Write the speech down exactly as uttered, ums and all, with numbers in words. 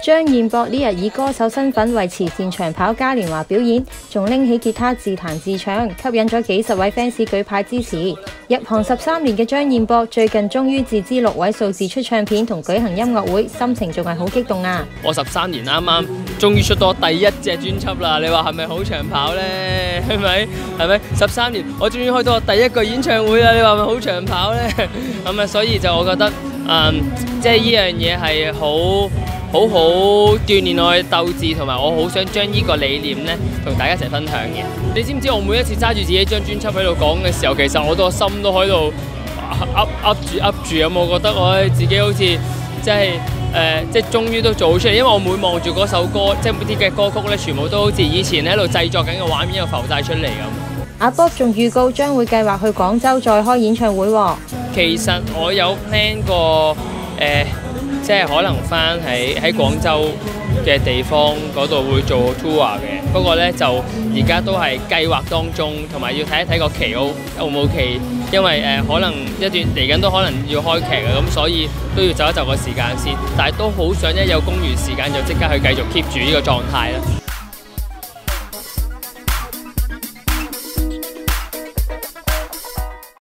張彥博呢日以歌手身份為慈善長跑嘉年華表演，仲拎起吉他自彈自唱，吸引咗幾十位 fans 舉牌支持。入行十三年嘅張彥博最近終於自資六位數字出唱片同舉行音樂會，心情仲係好激動啊！ 我十三年啱啱終於出到第一隻專輯啦，你話係咪好長跑呢？係咪？係咪？十三年我終於開到我第一個演唱會啦，你話係咪好長跑呢？咁啊，所以就我覺得，嗯，即係呢樣嘢係好。好好鍛鍊我嘅鬥志，同埋我好想將呢個理念咧同大家一齊分享嘅。你知唔知我每一次揸住自己張專輯喺度講嘅時候，其實我個心都喺度噏噏住噏住咁。我覺得我自己好似即係誒，即係終於都做出嚟，因為我每望住嗰首歌，即係每啲嘅歌曲咧，全部都好似以前喺度製作緊嘅畫面，又浮晒出嚟咁。 阿 Bob 仲預告將會計劃去廣州再開演唱會喎。 其實我有 plan 過誒。呃即係可能翻喺喺廣州嘅地方嗰度會做 tour 嘅，不過呢，就而家都係計劃當中，同埋要睇一睇個期好好冇期，因為誒、呃、可能一段嚟緊都可能要開劇嘅，咁所以都要就一就個時間先，但係都好想一有公餘時間就即刻去繼續 keep 住呢個狀態啦。